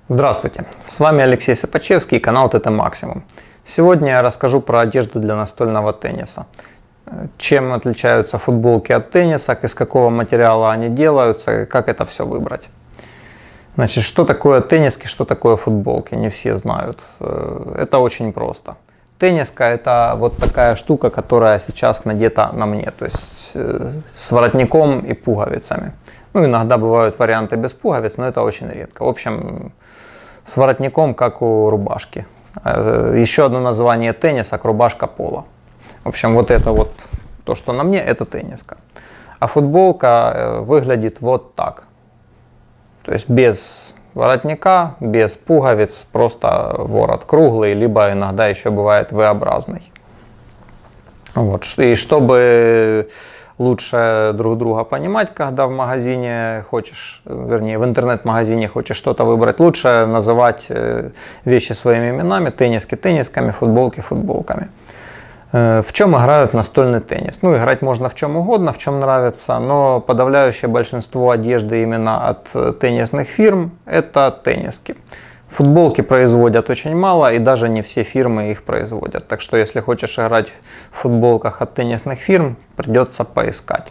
Здравствуйте, с вами Алексей Сапачевский и канал ТТ Максимум. Сегодня я расскажу про одежду для настольного тенниса. Чем отличаются футболки от теннисок, из какого материала они делаются и как это все выбрать. Значит, что такое тенниски, что такое футболки, не все знают. Это очень просто. Тенниска — это вот такая штука, которая сейчас надета на мне, то есть с воротником и пуговицами. Ну, иногда бывают варианты без пуговиц, но это очень редко. В общем, с воротником, как у рубашки. Еще одно название теннисок — рубашка поло. В общем, вот это вот, то, что на мне, это тенниска. А футболка выглядит вот так. То есть без воротника, без пуговиц, просто ворот круглый, либо иногда еще бывает V-образный. Вот. И чтобы лучше друг друга понимать, когда в магазине хочешь, вернее в интернет-магазине хочешь что-то выбрать, лучше называть вещи своими именами: тенниски теннисками, футболки футболками. В чем играют настольный теннис? Ну, играть можно в чем угодно, в чем нравится, но подавляющее большинство одежды именно от теннисных фирм — это тенниски. Футболки производят очень мало, и даже не все фирмы их производят. Так что, если хочешь играть в футболках от теннисных фирм, придется поискать.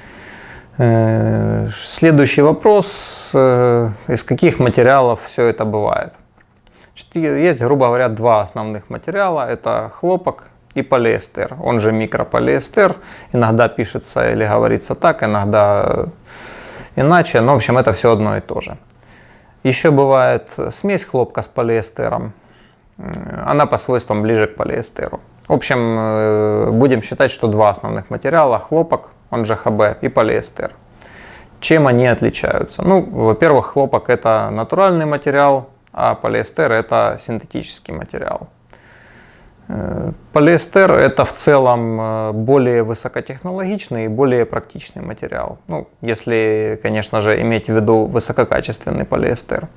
Следующий вопрос: из каких материалов все это бывает? Есть, грубо говоря, два основных материала. Это хлопок и полиэстер, он же микрополиэстер. Иногда пишется или говорится так, иногда иначе, но в общем это все одно и то же. Еще бывает смесь хлопка с полиэстером, она по свойствам ближе к полиэстеру. В общем, будем считать, что два основных материала: хлопок, он же ХБ, и полиэстер. Чем они отличаются? Ну, во-первых, хлопок — это натуральный материал, а полиэстер — это синтетический материал. Полиэстер — это в целом более высокотехнологичный и более практичный материал. Ну, если, конечно же, иметь в виду высококачественный полиэстер.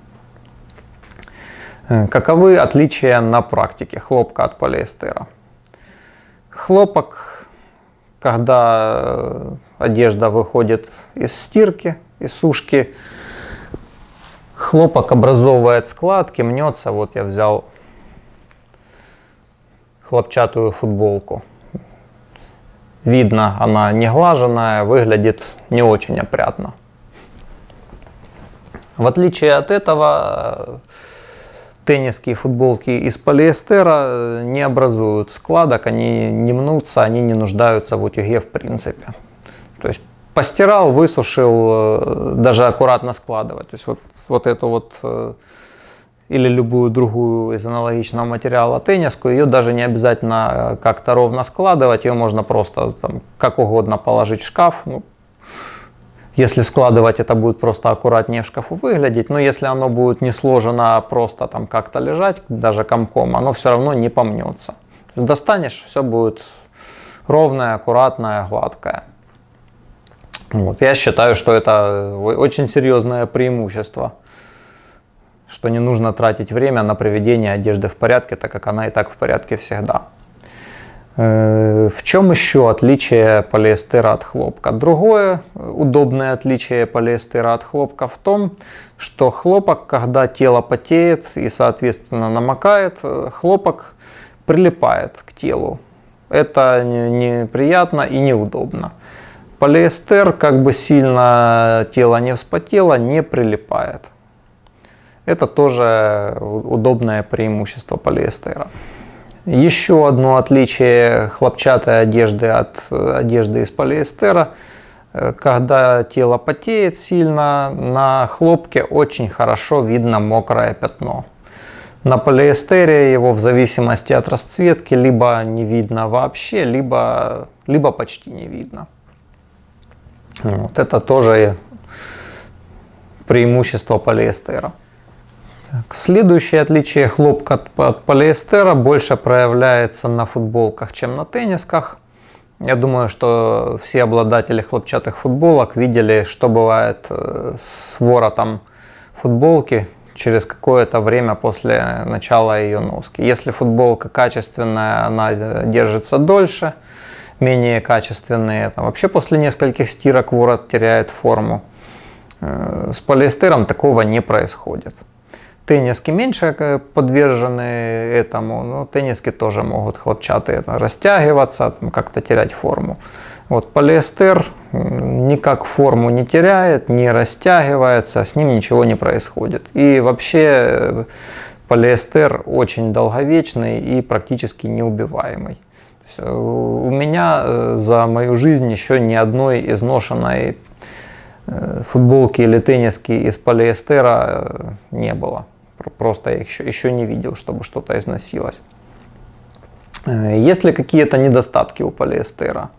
Каковы отличия на практике хлопка от полиэстера? Хлопок, когда одежда выходит из стирки, из сушки, хлопок образовывает складки, мнется. Вот я взял хлопчатую футболку. Видно, она не глаженная, выглядит не очень опрятно. В отличие от этого, тенниски и футболки из полиэстера не образуют складок, они не мнутся, они не нуждаются в утюге в принципе. То есть постирал, высушил, даже аккуратно складывать. То есть вот эту вот или любую другую из аналогичного материала тенниску, ее даже не обязательно как-то ровно складывать, ее можно просто там как угодно положить в шкаф. Ну, если складывать, это будет просто аккуратнее в шкафу выглядеть, но если оно будет не сложено, а просто там как-то лежать, даже комком, оно все равно не помнется. Достанешь, все будет ровное, аккуратное, гладкое. Вот. Я считаю, что это очень серьезное преимущество, что не нужно тратить время на приведение одежды в порядке, так как она и так в порядке всегда. В чем еще отличие полиэстера от хлопка? Другое удобное отличие полиэстера от хлопка в том, что хлопок, когда тело потеет и соответственно намокает, хлопок прилипает к телу. Это неприятно и неудобно. Полиэстер, как бы сильно тело не вспотело, не прилипает. Это тоже удобное преимущество полиэстера. Еще одно отличие хлопчатой одежды от одежды из полиэстера: когда тело потеет сильно, на хлопке очень хорошо видно мокрое пятно. На полиэстере его в зависимости от расцветки либо не видно вообще, либо почти не видно. Вот это тоже преимущество полиэстера. Следующее отличие хлопка от полиэстера больше проявляется на футболках, чем на теннисках. Я думаю, что все обладатели хлопчатых футболок видели, что бывает с воротом футболки через какое-то время после начала ее носки. Если футболка качественная, она держится дольше. Менее качественные, вообще после нескольких стирок ворот теряет форму. С полиэстером такого не происходит. Тенниски меньше подвержены этому, но тенниски тоже могут хлопчатые растягиваться, как-то терять форму. Вот полиэстер никак форму не теряет, не растягивается, с ним ничего не происходит. И вообще полиэстер очень долговечный и практически неубиваемый. У меня за мою жизнь еще ни одной изношенной футболки или тенниски из полиэстера не было. Просто я их еще не видел, чтобы что-то износилось. Есть ли какие-то недостатки у полиэстера?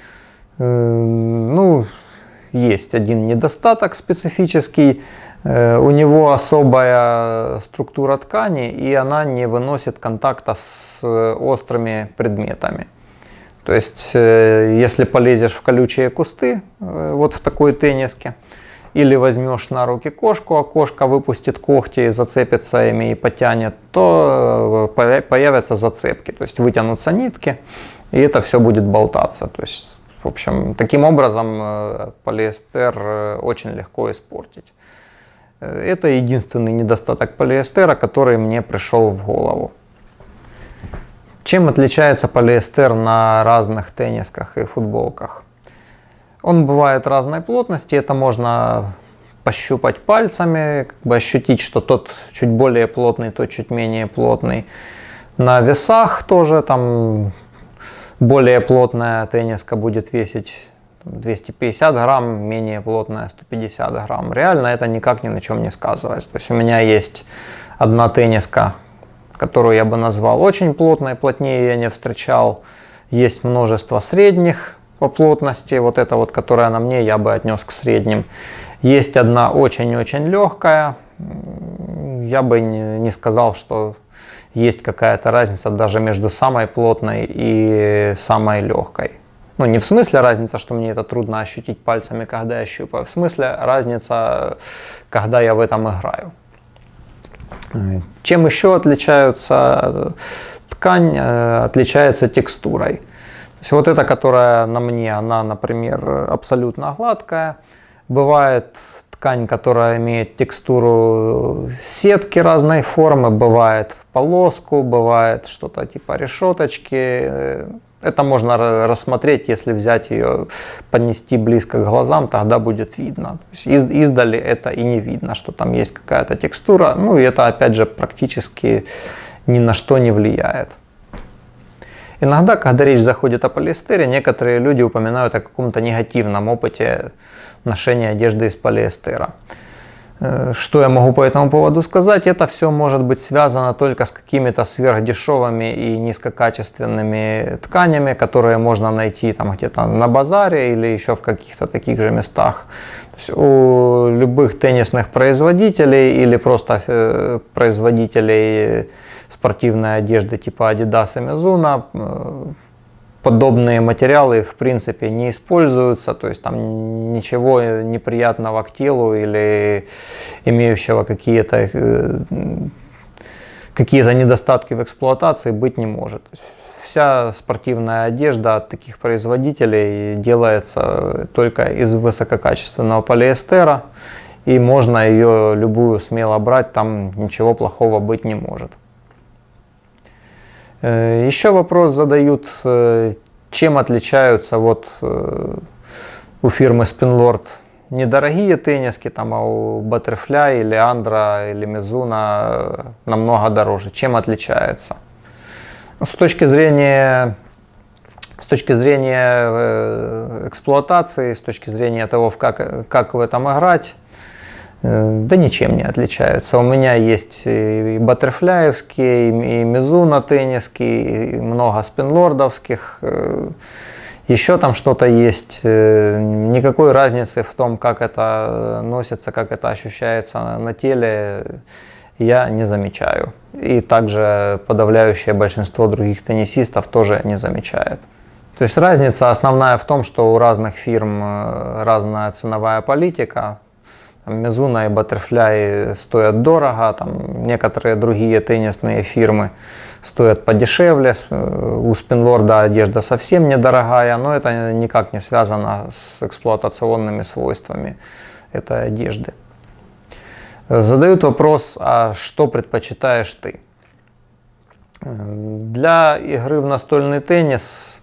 Ну, есть один недостаток специфический. У него особая структура ткани, и она не выносит контакта с острыми предметами. То есть, если полезешь в колючие кусты, вот в такой тенниске, или возьмешь на руки кошку, а кошка выпустит когти и зацепится ими и потянет, то появятся зацепки, то есть вытянутся нитки, и это все будет болтаться. То есть, в общем, таким образом полиэстер очень легко испортить. Это единственный недостаток полиэстера, который мне пришел в голову. Чем отличается полиэстер на разных теннисках и футболках? Он бывает разной плотности, это можно пощупать пальцами, как бы ощутить, что тот чуть более плотный, тот чуть менее плотный. На весах тоже там более плотная тенниска будет весить 250 грамм, менее плотная 150 грамм. Реально это никак ни на чем не сказывается. То есть у меня есть одна тенниска, которую я бы назвал очень плотной, плотнее я не встречал. Есть множество средних по плотности, вот эта вот, которая на мне, я бы отнес к средним. Есть одна очень-очень легкая, я бы не сказал, что есть какая-то разница даже между самой плотной и самой легкой. Ну, не в смысле разница, что мне это трудно ощутить пальцами, когда я щупаю, в смысле разница, когда я в этом играю. Чем еще отличается ткань? Отличается текстурой. То есть вот эта, которая на мне, она, например, абсолютно гладкая. Бывает ткань, которая имеет текстуру сетки разной формы, бывает в полоску, бывает что-то типа решеточки. Это можно рассмотреть, если взять ее, поднести близко к глазам, тогда будет видно. То есть издали это и не видно, что там есть какая-то текстура. Ну и это опять же практически ни на что не влияет. Иногда, когда речь заходит о полиэстере, некоторые люди упоминают о каком-то негативном опыте ношения одежды из полиэстера. Что я могу по этому поводу сказать? Это все может быть связано только с какими-то сверхдешевыми и низкокачественными тканями, которые можно найти там где-то на базаре или еще в каких-то таких же местах. То есть у любых теннисных производителей или просто производителей спортивной одежды типа Adidas и Mizuno подобные материалы в принципе не используются, то есть там ничего неприятного к телу или имеющего какие-то недостатки в эксплуатации быть не может. Вся спортивная одежда от таких производителей делается только из высококачественного полиэстера, и можно ее любую смело брать, там ничего плохого быть не может. Еще вопрос задают, чем отличаются вот у фирмы Spinlord недорогие тенниски, там, а у Butterfly или Andra или Mizuno намного дороже. Чем отличается? С точки зрения эксплуатации, с точки зрения того, как в этом играть, да ничем не отличаются. У меня есть и баттерфляевские, и Mizuno тенниски, и много спинлордовских. Еще там что-то есть. Никакой разницы в том, как это носится, как это ощущается на теле, я не замечаю. И также подавляющее большинство других теннисистов тоже не замечает. То есть разница основная в том, что у разных фирм разная ценовая политика. Mizuno и Butterfly стоят дорого, там некоторые другие теннисные фирмы стоят подешевле, у Spinlord одежда совсем недорогая, но это никак не связано с эксплуатационными свойствами этой одежды. Задают вопрос, а что предпочитаешь ты? Для игры в настольный теннис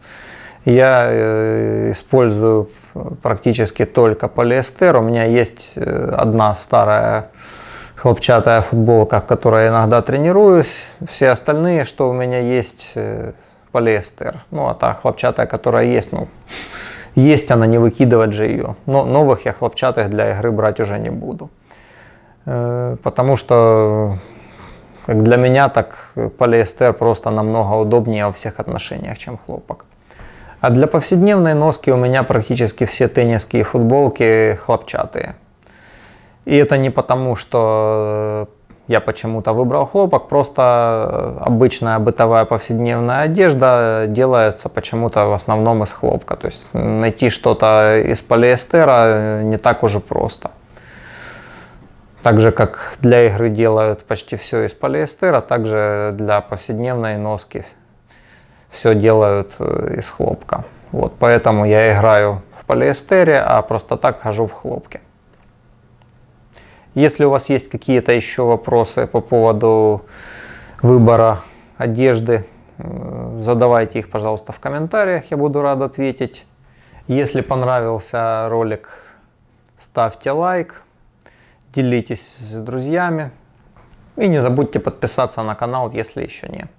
я использую практически только полиэстер. У меня есть одна старая хлопчатая футболка, в которой я иногда тренируюсь. Все остальные, что у меня есть, полиэстер. Ну, а та хлопчатая, которая есть, ну, есть она, не выкидывать же ее. Но новых я хлопчатых для игры брать уже не буду. Потому что как для меня, так полиэстер просто намного удобнее во всех отношениях, чем хлопок. А для повседневной носки у меня практически все теннисские футболки хлопчатые. И это не потому, что я почему-то выбрал хлопок, просто обычная бытовая повседневная одежда делается почему-то в основном из хлопка. То есть найти что-то из полиэстера не так уже просто. Так же, как для игры делают почти все из полиэстера, также для повседневной носки все делают из хлопка. Вот, поэтому я играю в полиэстере, а просто так хожу в хлопке. Если у вас есть какие-то еще вопросы по поводу выбора одежды, задавайте их, пожалуйста, в комментариях, я буду рад ответить. Если понравился ролик, ставьте лайк, делитесь с друзьями и не забудьте подписаться на канал, если еще не.